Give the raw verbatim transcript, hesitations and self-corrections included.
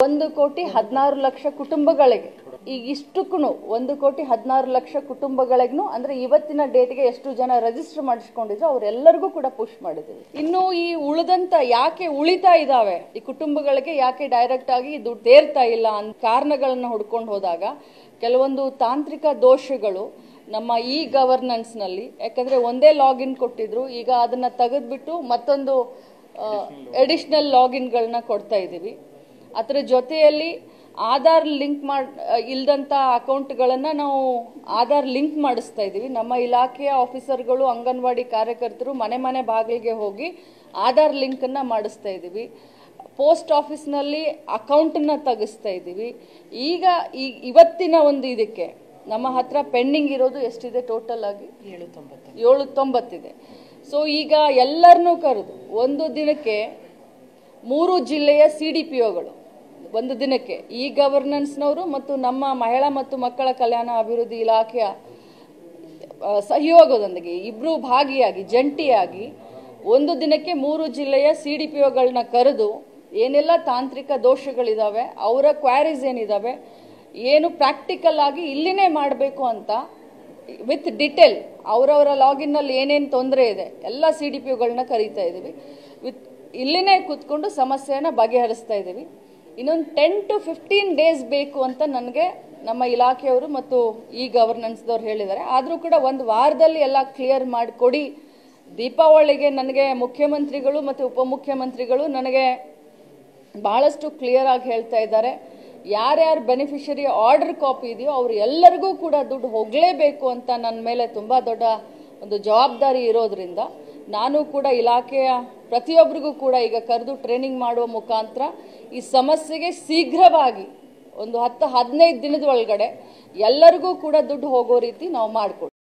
ಒಂದು ಕೋಟಿ ಹದಿನಾರು ಲಕ್ಷ ಕುಟುಂಬಗಳಿಗೆ ಈಗ ಇಷ್ಟಕ್ಕೂ ಒಂದು ಕೋಟಿ ಹದಿನಾರು ಲಕ್ಷ ಕುಟುಂಬಗಳಿಗೂ ಅಂದ್ರೆ ಇವತ್ತಿನ ಡೇಟ್ಗೆ ಎಷ್ಟು ಜನ ರಿಜಿಸ್ಟರ್ ಮಾಡಿಸ್ಕೊಂಡಿದ್ರು ಅವರೆಲ್ಲರಿಗೂ ಕೂಡ ಪುಷ್ ಮಾಡಿದ್ದೀವಿ. ಇನ್ನು ಈ ಉಳಿದಂತ ಯಾಕೆ ಉಳಿತಾ ಇದಾವೆ ಈ ಕುಟುಂಬಗಳಿಗೆ ಯಾಕೆ ಡೈರೆಕ್ಟ್ ಆಗಿ ದುಡ್ಡು ತೇರ್ತಾ ಇಲ್ಲ ಅಂತ ಕಾರಣಗಳನ್ನ ಹುಡ್ಕೊಂಡು ಹೋದಾಗ ಕೆಲವೊಂದು ತಾಂತ್ರಿಕ ದೋಷಗಳು ನಮ್ಮ ಇ ಗವರ್ನೆನ್ಸ್ ನಲ್ಲಿ, ಯಾಕಂದ್ರೆ ಒಂದೇ ಲಾಗಿನ್ ಕೊಟ್ಟಿದ್ರು, ಈಗ ಅದನ್ನ ತೆಗೆದ್ಬಿಟ್ಟು ಮತ್ತೊಂದು ಅಡಿಷನಲ್ ಲಾಗಿನ್ಗಳನ್ನ ಕೊಡ್ತಾ ಇದ್ದೀವಿ. ಅದರ ಜೊತೆಯಲ್ಲಿ ಆಧಾರ್ ಲಿಂಕ್ ಮಾಡ್ ಇಲ್ದಂತ ಅಕೌಂಟ್ಗಳನ್ನು ನಾವು ಆಧಾರ್ ಲಿಂಕ್ ಮಾಡಿಸ್ತಾ ಇದ್ದೀವಿ. ನಮ್ಮ ಇಲಾಖೆಯ ಆಫೀಸರ್ಗಳು ಅಂಗನವಾಡಿ ಕಾರ್ಯಕರ್ತರು ಮನೆ ಮನೆ ಬಾಗಿಲಿಗೆ ಹೋಗಿ ಆಧಾರ್ ಲಿಂಕನ್ನು ಮಾಡಿಸ್ತಾ ಇದ್ದೀವಿ. ಪೋಸ್ಟ್ ಆಫೀಸ್ನಲ್ಲಿ ಅಕೌಂಟನ್ನು ತೆಗಿಸ್ತಾ ಇದ್ದೀವಿ. ಈಗ ಈ ಇವತ್ತಿನ ಒಂದು ಇದಕ್ಕೆ ನಮ್ಮ ಹತ್ರ ಪೆಂಡಿಂಗ್ ಇರೋದು ಎಷ್ಟಿದೆ ಟೋಟಲ್ ಆಗಿ ಏಳು ತೊಂಬತ್ತು ಏಳು ತೊಂಬತ್ತಿದೆ. ಸೊ ಈಗ ಎಲ್ಲರನ್ನೂ ಕರೆದು ಒಂದು ದಿನಕ್ಕೆ ಮೂರು ಜಿಲ್ಲೆಯ ಸಿ ಡಿ ಪಿ ಒಗಳು ಒಂದು ದಿನಕ್ಕೆ ಇ ಗವರ್ನೆನ್ಸ್ನವರು ಮತ್ತು ನಮ್ಮ ಮಹಿಳಾ ಮತ್ತು ಮಕ್ಕಳ ಕಲ್ಯಾಣ ಅಭಿವೃದ್ಧಿ ಇಲಾಖೆಯ ಸಹಯೋಗದೊಂದಿಗೆ ಇಬ್ಬರು ಭಾಗಿಯಾಗಿ ಜಂಟಿಯಾಗಿ ಒಂದು ದಿನಕ್ಕೆ ಮೂರು ಜಿಲ್ಲೆಯ ಸಿ ಡಿ ಪಿ ಒಗಳನ್ನ ಕರೆದು ಏನೆಲ್ಲ ತಾಂತ್ರಿಕ ದೋಷಗಳಿದಾವೆ, ಅವರ ಕ್ವಾರೀಸ್ ಏನಿದಾವೆ, ಏನು ಪ್ರಾಕ್ಟಿಕಲ್ ಆಗಿ ಇಲ್ಲಿನೇ ಮಾಡಬೇಕು ಅಂತ ವಿತ್ ಡಿಟೇಲ್ ಅವರವರ ಲಾಗಿನ್ನಲ್ಲಿ ಏನೇನು ತೊಂದರೆ ಇದೆ ಎಲ್ಲ ಸಿ ಡಿ ಪಿ ಒಗಳನ್ನ ಕರೀತಾ ಇದ್ದೀವಿ. ವಿತ್ ಇಲ್ಲಿನೇ ಕೂತ್ಕೊಂಡು ಸಮಸ್ಯೆಯನ್ನು ಬಗೆಹರಿಸ್ತಾ ಇದ್ದೀವಿ. ಇನ್ನೊಂದು ಟೆನ್ ಟು ಫಿಫ್ಟೀನ್ ಡೇಸ್ ಬೇಕು ಅಂತ ನನಗೆ ನಮ್ಮ ಇಲಾಖೆಯವರು ಮತ್ತು ಈ ಗವರ್ನೆನ್ಸ್ದವ್ರು ಹೇಳಿದ್ದಾರೆ. ಆದರೂ ಕೂಡ ಒಂದು ವಾರದಲ್ಲಿ ಎಲ್ಲ ಕ್ಲಿಯರ್ ಮಾಡಿಕೊಡಿ. ದೀಪಾವಳಿಗೆ ನನಗೆ ಮುಖ್ಯಮಂತ್ರಿಗಳು ಮತ್ತು ಉಪಮುಖ್ಯಮಂತ್ರಿಗಳು ನನಗೆ ಬಹಳಷ್ಟು ಕ್ಲಿಯರ್ ಆಗಿ ಹೇಳ್ತಾ ಇದ್ದಾರೆ, ಯಾರ್ಯಾರು ಬೆನಿಫಿಷರಿ ಆರ್ಡರ್ ಕಾಪಿ ಇದೆಯೋ ಅವ್ರು ಎಲ್ಲರಿಗೂ ಕೂಡ ದುಡ್ಡು ಹೋಗಲೇಬೇಕು ಅಂತ ನನ್ನ ಮೇಲೆ ತುಂಬ ದೊಡ್ಡ ಒಂದು ಜವಾಬ್ದಾರಿ ಇರೋದ್ರಿಂದ ನಾನು ಕೂಡ ಇಲಾಖೆಯ ಪ್ರತಿಯೊಬ್ಬರಿಗೂ ಕೂಡ ಈಗ ಕರೆದು ಟ್ರೈನಿಂಗ್ ಮಾಡುವ ಮುಖಾಂತರ ಈ ಸಮಸ್ಯೆಗೆ ಶೀಘ್ರವಾಗಿ ಒಂದು ಹತ್ತು ಹದಿನೈದು ದಿನದ ಒಳಗಡೆ ಎಲ್ಲರಿಗೂ ಕೂಡ ದುಡ್ಡು ಹೋಗೋ ರೀತಿ ನಾವು ಮಾಡಿಕೊಡ್ತೀವಿ.